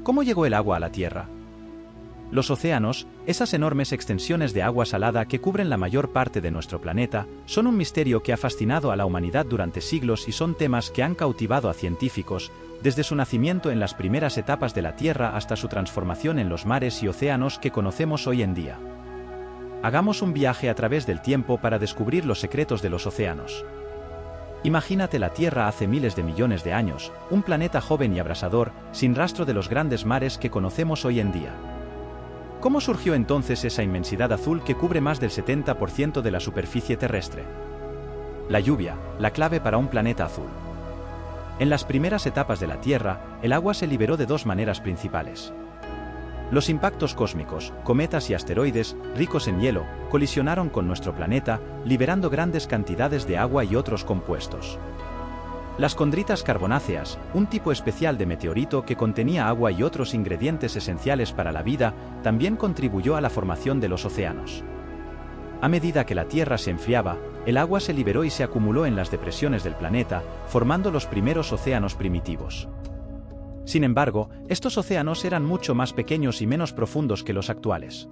¿Cómo llegó el agua a la Tierra? Los océanos, esas enormes extensiones de agua salada que cubren la mayor parte de nuestro planeta, son un misterio que ha fascinado a la humanidad durante siglos y son temas que han cautivado a científicos, desde su nacimiento en las primeras etapas de la Tierra hasta su transformación en los mares y océanos que conocemos hoy en día. Hagamos un viaje a través del tiempo para descubrir los secretos de los océanos. Imagínate la Tierra hace miles de millones de años, un planeta joven y abrasador, sin rastro de los grandes mares que conocemos hoy en día. ¿Cómo surgió entonces esa inmensidad azul que cubre más del 70% de la superficie terrestre? La lluvia, la clave para un planeta azul. En las primeras etapas de la Tierra, el agua se liberó de dos maneras principales. Los impactos cósmicos, cometas y asteroides, ricos en hielo, colisionaron con nuestro planeta, liberando grandes cantidades de agua y otros compuestos. Las condritas carbonáceas, un tipo especial de meteorito que contenía agua y otros ingredientes esenciales para la vida, también contribuyó a la formación de los océanos. A medida que la Tierra se enfriaba, el agua se liberó y se acumuló en las depresiones del planeta, formando los primeros océanos primitivos. Sin embargo, estos océanos eran mucho más pequeños y menos profundos que los actuales.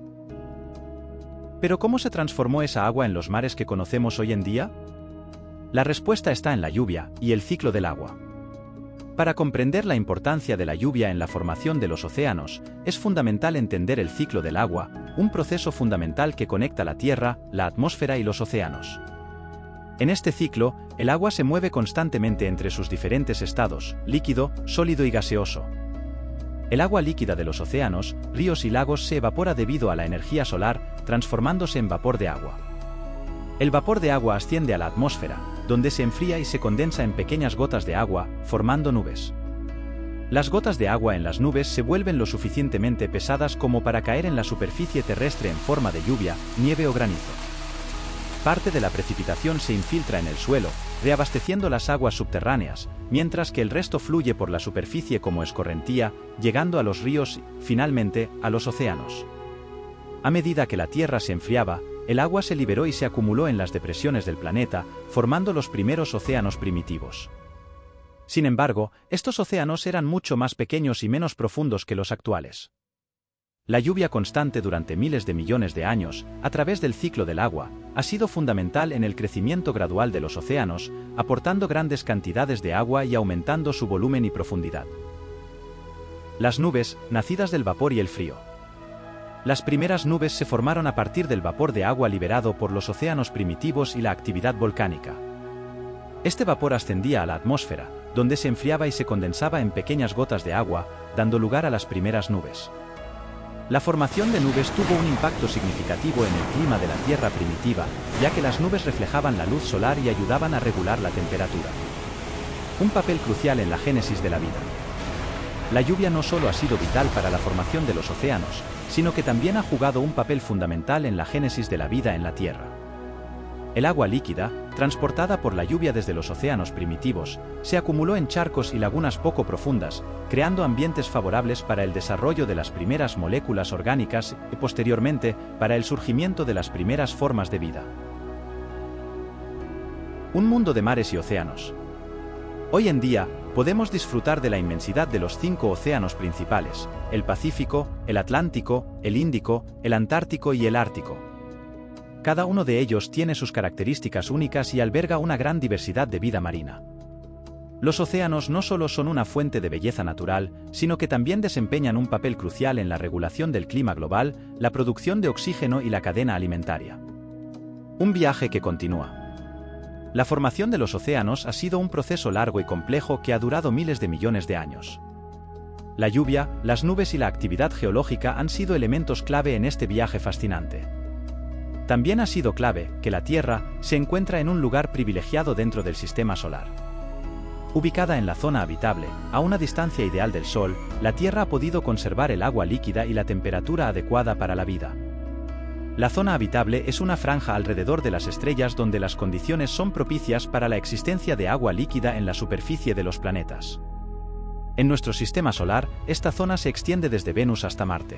¿Pero cómo se transformó esa agua en los mares que conocemos hoy en día? La respuesta está en la lluvia y el ciclo del agua. Para comprender la importancia de la lluvia en la formación de los océanos, es fundamental entender el ciclo del agua, un proceso fundamental que conecta la Tierra, la atmósfera y los océanos. En este ciclo, el agua se mueve constantemente entre sus diferentes estados, líquido, sólido y gaseoso. El agua líquida de los océanos, ríos y lagos se evapora debido a la energía solar, transformándose en vapor de agua. El vapor de agua asciende a la atmósfera, donde se enfría y se condensa en pequeñas gotas de agua, formando nubes. Las gotas de agua en las nubes se vuelven lo suficientemente pesadas como para caer en la superficie terrestre en forma de lluvia, nieve o granizo. Parte de la precipitación se infiltra en el suelo, reabasteciendo las aguas subterráneas, mientras que el resto fluye por la superficie como escorrentía, llegando a los ríos y, finalmente, a los océanos. A medida que la Tierra se enfriaba, el agua se liberó y se acumuló en las depresiones del planeta, formando los primeros océanos primitivos. Sin embargo, estos océanos eran mucho más pequeños y menos profundos que los actuales. La lluvia constante durante miles de millones de años, a través del ciclo del agua, ha sido fundamental en el crecimiento gradual de los océanos, aportando grandes cantidades de agua y aumentando su volumen y profundidad. Las nubes, nacidas del vapor y el frío. Las primeras nubes se formaron a partir del vapor de agua liberado por los océanos primitivos y la actividad volcánica. Este vapor ascendía a la atmósfera, donde se enfriaba y se condensaba en pequeñas gotas de agua, dando lugar a las primeras nubes. La formación de nubes tuvo un impacto significativo en el clima de la Tierra primitiva, ya que las nubes reflejaban la luz solar y ayudaban a regular la temperatura. Un papel crucial en la génesis de la vida. La lluvia no solo ha sido vital para la formación de los océanos, sino que también ha jugado un papel fundamental en la génesis de la vida en la Tierra. El agua líquida, transportada por la lluvia desde los océanos primitivos, se acumuló en charcos y lagunas poco profundas, creando ambientes favorables para el desarrollo de las primeras moléculas orgánicas y, posteriormente, para el surgimiento de las primeras formas de vida. Un mundo de mares y océanos. Hoy en día, podemos disfrutar de la inmensidad de los 5 océanos principales: el Pacífico, el Atlántico, el Índico, el Antártico y el Ártico. Cada uno de ellos tiene sus características únicas y alberga una gran diversidad de vida marina. Los océanos no solo son una fuente de belleza natural, sino que también desempeñan un papel crucial en la regulación del clima global, la producción de oxígeno y la cadena alimentaria. Un viaje que continúa. La formación de los océanos ha sido un proceso largo y complejo que ha durado miles de millones de años. La lluvia, las nubes y la actividad geológica han sido elementos clave en este viaje fascinante. También ha sido clave que la Tierra se encuentra en un lugar privilegiado dentro del sistema solar. Ubicada en la zona habitable, a una distancia ideal del Sol, la Tierra ha podido conservar el agua líquida y la temperatura adecuada para la vida. La zona habitable es una franja alrededor de las estrellas donde las condiciones son propicias para la existencia de agua líquida en la superficie de los planetas. En nuestro sistema solar, esta zona se extiende desde Venus hasta Marte.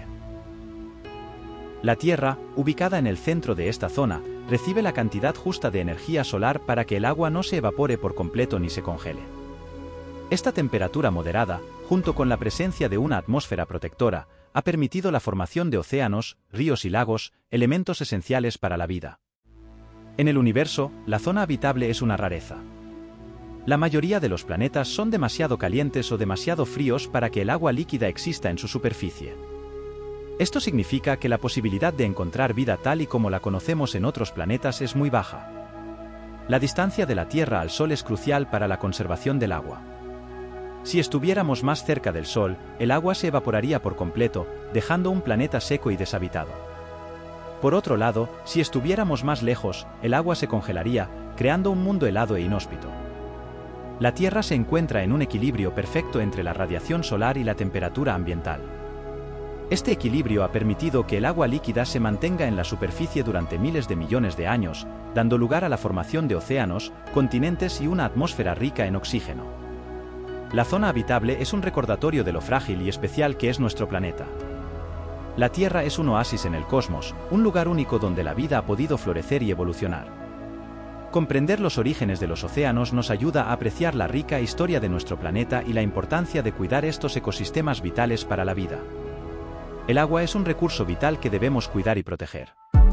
La Tierra, ubicada en el centro de esta zona, recibe la cantidad justa de energía solar para que el agua no se evapore por completo ni se congele. Esta temperatura moderada, junto con la presencia de una atmósfera protectora, ha permitido la formación de océanos, ríos y lagos, elementos esenciales para la vida. En el universo, la zona habitable es una rareza. La mayoría de los planetas son demasiado calientes o demasiado fríos para que el agua líquida exista en su superficie. Esto significa que la posibilidad de encontrar vida tal y como la conocemos en otros planetas es muy baja. La distancia de la Tierra al Sol es crucial para la conservación del agua. Si estuviéramos más cerca del Sol, el agua se evaporaría por completo, dejando un planeta seco y deshabitado. Por otro lado, si estuviéramos más lejos, el agua se congelaría, creando un mundo helado e inhóspito. La Tierra se encuentra en un equilibrio perfecto entre la radiación solar y la temperatura ambiental. Este equilibrio ha permitido que el agua líquida se mantenga en la superficie durante miles de millones de años, dando lugar a la formación de océanos, continentes y una atmósfera rica en oxígeno. La zona habitable es un recordatorio de lo frágil y especial que es nuestro planeta. La Tierra es un oasis en el cosmos, un lugar único donde la vida ha podido florecer y evolucionar. Comprender los orígenes de los océanos nos ayuda a apreciar la rica historia de nuestro planeta y la importancia de cuidar estos ecosistemas vitales para la vida. El agua es un recurso vital que debemos cuidar y proteger.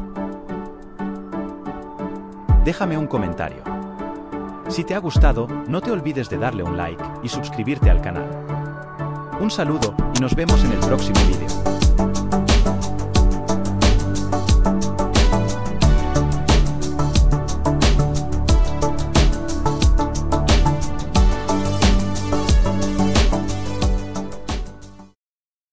Déjame un comentario. Si te ha gustado, no te olvides de darle un like y suscribirte al canal. Un saludo y nos vemos en el próximo vídeo.